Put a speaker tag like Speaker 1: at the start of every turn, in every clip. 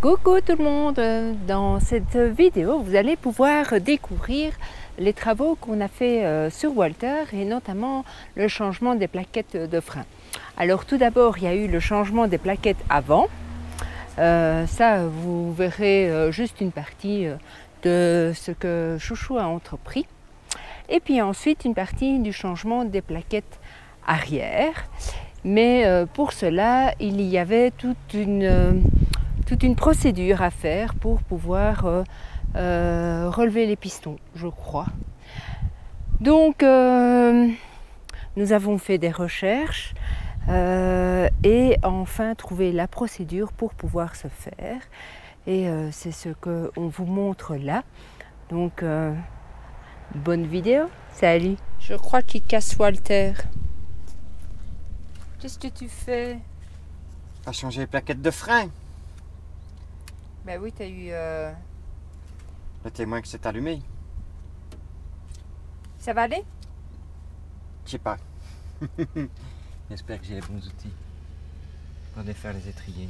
Speaker 1: Coucou tout le monde! Dans cette vidéo, vous allez pouvoir découvrir les travaux qu'on a fait sur Walter et notamment le changement des plaquettes de frein. Alors tout d'abord, il y a eu le changement des plaquettes avant. Ça, vous verrez juste une partie de ce que Chouchou a entrepris. Et puis ensuite, une partie du changement des plaquettes arrière. Mais pour cela, il y avait toute une procédure à faire pour pouvoir relever les pistons, je crois. Donc, nous avons fait des recherches et enfin trouvé la procédure pour pouvoir se faire. Et c'est ce qu'on vous montre là. Donc, bonne vidéo. Salut! Je crois qu'il casse Walter. Qu'est-ce que tu fais?
Speaker 2: À changer les plaquettes de frein.
Speaker 1: Ben oui, tu as eu...
Speaker 2: Le témoin que c'est allumé.
Speaker 1: Ça va aller?
Speaker 2: Je sais pas. J'espère que j'ai les bons outils pour défaire les étriers.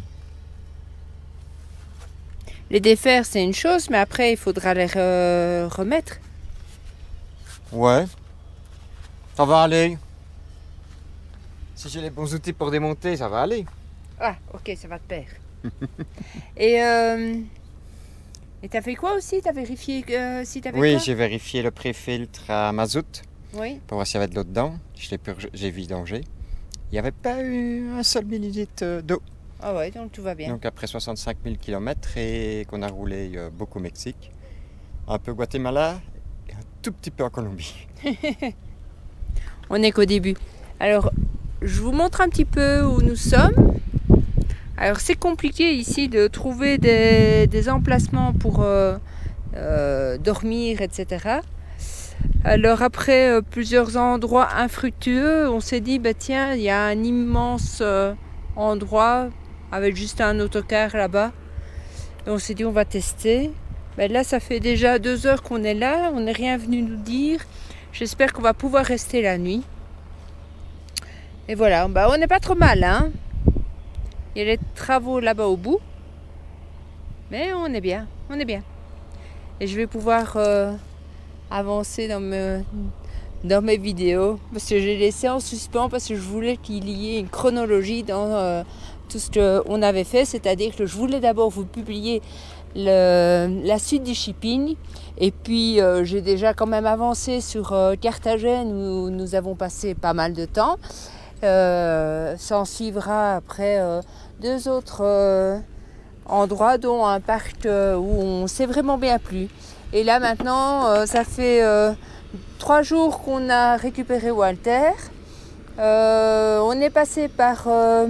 Speaker 1: Les défaire, c'est une chose, mais après, il faudra les remettre.
Speaker 2: Ouais. Ça va aller. Si j'ai les bons outils pour démonter, ça va aller.
Speaker 1: Ah, ok, ça va te pair. Et t'as fait quoi aussi? T'as vérifié si t'avais
Speaker 2: Oui,
Speaker 1: quoi?
Speaker 2: j'ai vérifié le pré-filtre à mazout
Speaker 1: Oui.
Speaker 2: pour voir s'il y avait de l'eau dedans. Je l'ai j'ai vidangé. Il n'y avait pas eu un seul millilitre d'eau.
Speaker 1: Ah ouais, donc tout va bien.
Speaker 2: Donc après 65 000 km et qu'on a roulé beaucoup au Mexique, un peu au Guatemala et un tout petit peu en Colombie.
Speaker 1: On n'est qu'au début. Alors, je vous montre un petit peu où nous sommes. Alors, c'est compliqué ici de trouver des emplacements pour dormir, etc. Alors, après plusieurs endroits infructueux, on s'est dit, bah, tiens, il y a un immense endroit avec juste un autocar là-bas. Et on s'est dit, on va tester. Ben là, ça fait déjà 2 heures qu'on est là. On n'est rien venu nous dire. J'espère qu'on va pouvoir rester la nuit. Et voilà, ben, on n'est pas trop mal, hein. Il y a les travaux là-bas au bout. Mais on est bien, on est bien. Et je vais pouvoir avancer dans mes vidéos. Parce que j'ai laissé en suspens parce que je voulais qu'il y ait une chronologie dans tout ce qu'on avait fait. C'est-à-dire que je voulais d'abord vous publier la suite du shipping. Et puis j'ai déjà quand même avancé sur Carthagène où nous avons passé pas mal de temps. S'en suivra après 2 autres endroits, dont un parc où on s'est vraiment bien plu. Et là maintenant, ça fait 3 jours qu'on a récupéré Walter. On est passé par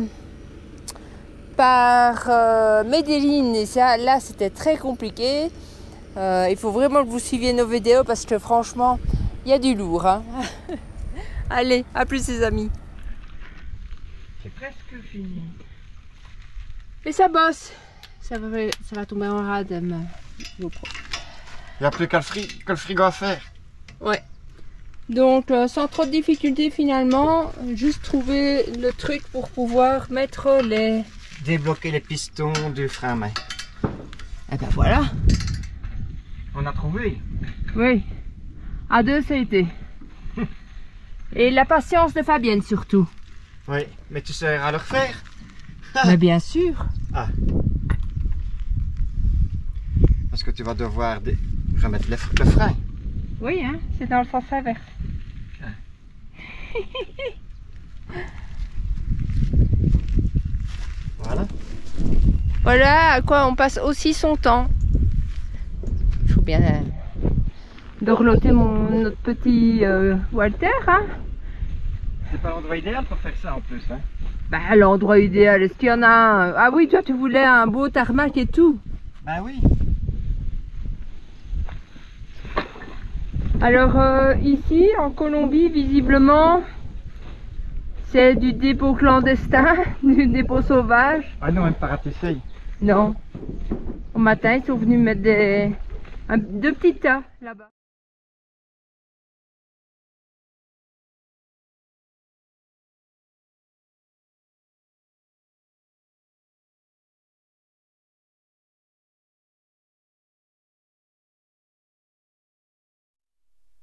Speaker 1: Medellín et ça, là c'était très compliqué. Il faut vraiment que vous suiviez nos vidéos parce que franchement, il y a du lourd, hein. Allez, à plus les amis.
Speaker 2: C'est presque fini.
Speaker 1: Et ça bosse. Ça va tomber en rade, ma GoPro.
Speaker 2: Il n'y a plus que le frigo à faire.
Speaker 1: Ouais. Donc sans trop de difficultés finalement, juste trouver le truc pour pouvoir mettre les...
Speaker 2: Débloquer les pistons du frein à main.
Speaker 1: Et ben voilà.
Speaker 2: On a trouvé.
Speaker 1: Oui. À 2 ça a été. Et la patience de Fabienne surtout.
Speaker 2: Oui, mais tu sauras le refaire.
Speaker 1: Mais bien sûr.
Speaker 2: Ah. Parce que tu vas devoir remettre le frein.
Speaker 1: Oui, hein, c'est dans le sens inverse.
Speaker 2: Voilà.
Speaker 1: Voilà à quoi on passe aussi son temps. Il faut bien dorloter notre petit Walter, hein.
Speaker 2: C'est pas l'endroit idéal pour faire ça en plus, hein.
Speaker 1: Bah l'endroit idéal, est-ce qu'il y en a un? Ah oui, toi tu voulais un beau tarmac et tout.
Speaker 2: Bah oui.
Speaker 1: Alors ici en Colombie visiblement c'est du dépôt clandestin, du dépôt sauvage.
Speaker 2: Ah non, même pas ratisser.
Speaker 1: Non. Au matin ils sont venus mettre 2 petits tas là-bas.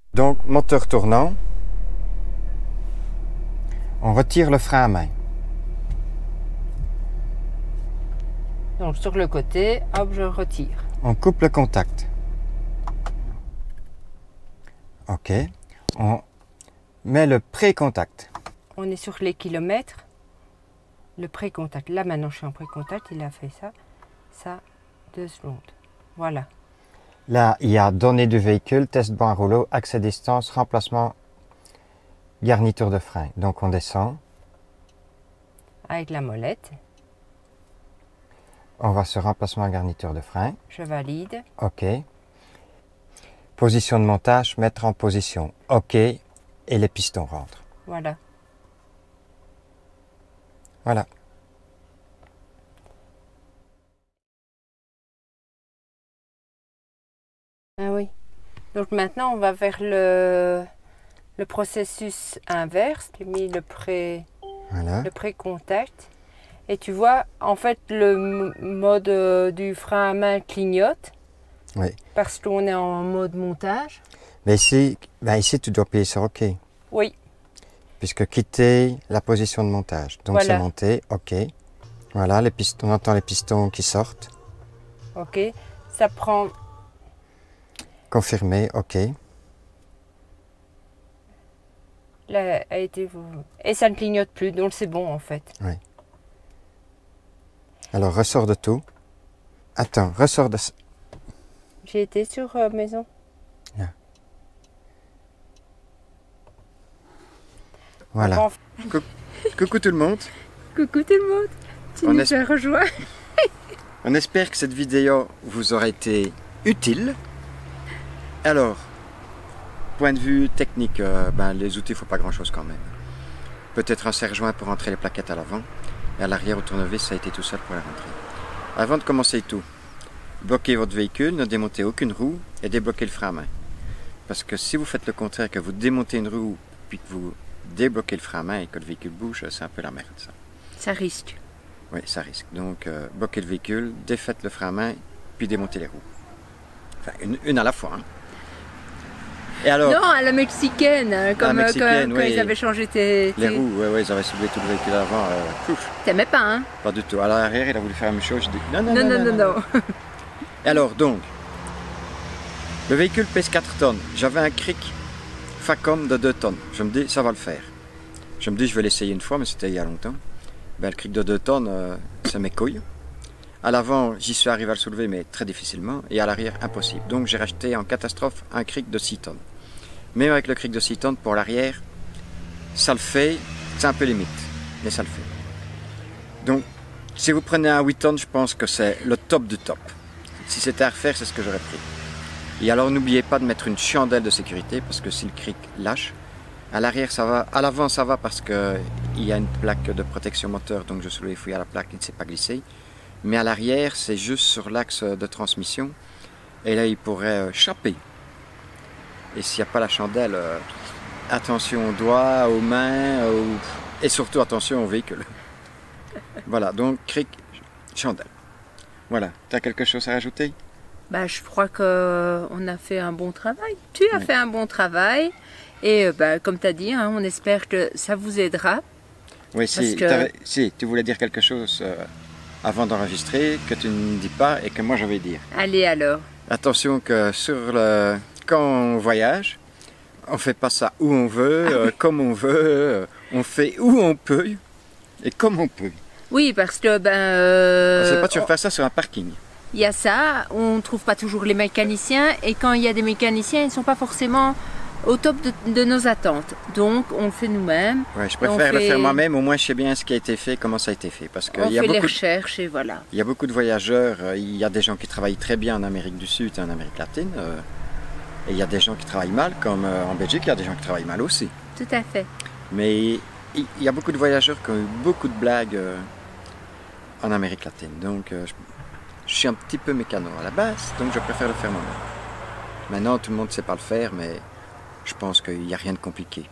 Speaker 2: Donc, moteur tournant, on retire le frein à main.
Speaker 1: Donc sur le côté, hop, je retire.
Speaker 2: On coupe le contact. Ok. On met le pré-contact.
Speaker 1: On est sur les kilomètres. Le pré-contact. Là maintenant je suis en pré-contact, il a fait ça. Ça, 2 secondes. Voilà.
Speaker 2: Là, il y a données du véhicule, test banc à rouleau, accès distance, remplacement, garniture de frein. Donc on descend.
Speaker 1: Avec la molette.
Speaker 2: On va sur remplacement garniture de frein.
Speaker 1: Je valide.
Speaker 2: OK. Position de montage, mettre en position. OK. Et les pistons rentrent.
Speaker 1: Voilà.
Speaker 2: Voilà.
Speaker 1: Ah oui. Donc maintenant on va vers le processus inverse. J'ai mis le
Speaker 2: Voilà.
Speaker 1: pré-contact. Et tu vois, en fait, le mode du frein à main clignote.
Speaker 2: Oui.
Speaker 1: Parce qu'on est en mode montage.
Speaker 2: Mais ici, tu dois appuyer sur OK.
Speaker 1: Oui.
Speaker 2: Puisque quitter la position de montage. Donc
Speaker 1: Voilà.
Speaker 2: c'est monté, OK. Voilà, les pistons, on entend les pistons qui sortent.
Speaker 1: Ok. Ça prend.
Speaker 2: Confirmé, OK.
Speaker 1: Là, a été. Et ça ne clignote plus, donc c'est bon en fait.
Speaker 2: Oui. Alors, ressort de tout. Attends, ressort de...
Speaker 1: J'ai été sur maison.
Speaker 2: Yeah. Voilà.
Speaker 1: Bon,
Speaker 2: Coucou tout le monde.
Speaker 1: coucou tout le monde. Tu
Speaker 2: On
Speaker 1: nous
Speaker 2: est-
Speaker 1: as rejoint.
Speaker 2: On espère que cette vidéo vous aura été utile. Alors, point de vue technique, les outils, il ne faut pas grand-chose quand même. Peut-être un serre-joint pour rentrer les plaquettes à l'avant. Et à l'arrière, au tournevis, ça a été tout seul pour la rentrer. Avant de commencer tout, bloquez votre véhicule, ne démontez aucune roue et débloquez le frein à main. Parce que si vous faites le contraire, que vous démontez une roue, puis que vous débloquez le frein à main et que le véhicule bouge, c'est un peu la merde ça.
Speaker 1: Ça risque.
Speaker 2: Oui, ça risque. Donc, bloquez le véhicule, défaites le frein à main, puis démontez les roues. Enfin, une à la fois. Hein. Et alors,
Speaker 1: Non, à la mexicaine, hein, comme
Speaker 2: mexicaine,
Speaker 1: quand
Speaker 2: oui.
Speaker 1: ils avaient changé tes.
Speaker 2: les roues, ouais, ils avaient soulevé tout le véhicule avant.
Speaker 1: T'aimais pas, hein?
Speaker 2: Pas du tout. À l'arrière, il a voulu faire la même chose. Je dis non.
Speaker 1: Non.
Speaker 2: Et alors, donc, le véhicule pèse 4 tonnes. J'avais un cric Facom de 2 tonnes. Je me dis, ça va le faire. Je me dis, je vais l'essayer une fois, mais c'était il y a longtemps. Ben, le cric de 2 tonnes, c'est mes couilles. À l'avant, j'y suis arrivé à le soulever, mais très difficilement. Et à l'arrière, impossible. Donc, j'ai racheté en catastrophe un cric de 6 tonnes. Même avec le cric de 6 tonnes, pour l'arrière, ça le fait. C'est un peu limite, mais ça le fait. Donc, si vous prenez un 8 tonnes, je pense que c'est le top du top. Si c'était à refaire, c'est ce que j'aurais pris. Et alors, n'oubliez pas de mettre une chandelle de sécurité, parce que si le cric lâche, à l'arrière ça va, à l'avant ça va parce qu'il y a une plaque de protection moteur, donc je soulève les fouilles à la plaque, il ne s'est pas glissé. Mais à l'arrière, c'est juste sur l'axe de transmission, et là il pourrait chaper. Et s'il n'y a pas la chandelle, attention aux doigts, aux mains, et surtout attention au véhicule. Voilà, donc cric, chandelle. Voilà, tu as quelque chose à rajouter?
Speaker 1: Bah, je crois qu'on a fait un bon travail. Tu as fait un bon travail. Et comme tu as dit, hein, on espère que ça vous aidera.
Speaker 2: Oui, si, si tu voulais dire quelque chose avant d'enregistrer, que tu ne dis pas et que moi je vais dire.
Speaker 1: Allez alors.
Speaker 2: Attention que quand on voyage, on ne fait pas ça où on veut, comme on veut, on fait où on peut et comme on peut.
Speaker 1: Oui, parce que
Speaker 2: on ne sait pas toujours faire ça sur un parking.
Speaker 1: Il y a ça, on ne trouve pas toujours les mécaniciens et quand il y a des mécaniciens, ils ne sont pas forcément au top de nos attentes. Donc on le fait nous-mêmes.
Speaker 2: Ouais, je préfère le faire moi-même, au moins je sais bien ce qui a été fait, comment ça a été fait. Parce que
Speaker 1: on fait les recherches et voilà.
Speaker 2: Il y a beaucoup de voyageurs, il y a des gens qui travaillent très bien en Amérique du Sud et en Amérique latine. Et il y a des gens qui travaillent mal, comme en Belgique, il y a des gens qui travaillent mal aussi.
Speaker 1: Tout à fait.
Speaker 2: Mais il y a beaucoup de voyageurs qui ont eu beaucoup de blagues en Amérique latine. Donc je suis un petit peu mécano à la base, donc je préfère le faire moi-même. Maintenant, tout le monde ne sait pas le faire, mais je pense qu'il n'y a rien de compliqué.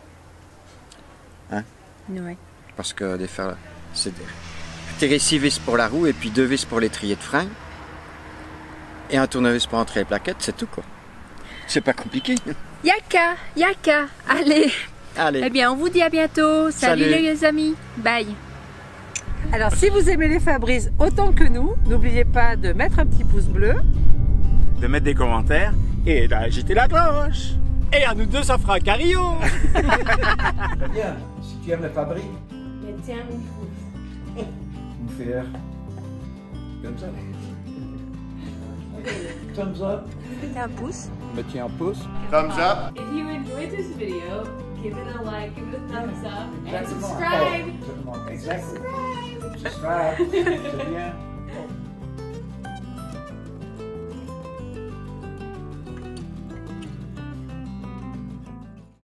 Speaker 2: Hein?
Speaker 1: Oui.
Speaker 2: Parce que c'est tirer 6 vis pour la roue et puis 2 vis pour l'étrier de frein. Et un tournevis pour entrer les plaquettes, c'est tout quoi. C'est pas compliqué.
Speaker 1: Yaka, yaka. Allez.
Speaker 2: Allez.
Speaker 1: Eh bien, on vous dit à bientôt. Salut les amis. Bye.
Speaker 3: Alors, si vous aimez les Fabrice autant que nous, n'oubliez pas de mettre un petit pouce bleu,
Speaker 4: de mettre des commentaires et d'agiter la cloche. Et à nous deux, ça fera un carillon.
Speaker 2: Très bien. Si tu aimes les Fabri,
Speaker 1: Mais tiens, mon pouce.
Speaker 2: nous faire comme ça. Thumbs up.
Speaker 1: Mettez un pouce.
Speaker 2: Me tiens un pouce.
Speaker 4: Thumbs up.
Speaker 5: If you enjoyed this video, give it a like, give it a thumbs up, and
Speaker 2: Exactement.
Speaker 5: subscribe.
Speaker 2: Exactement. Exactly. Subscribe. C'est bien.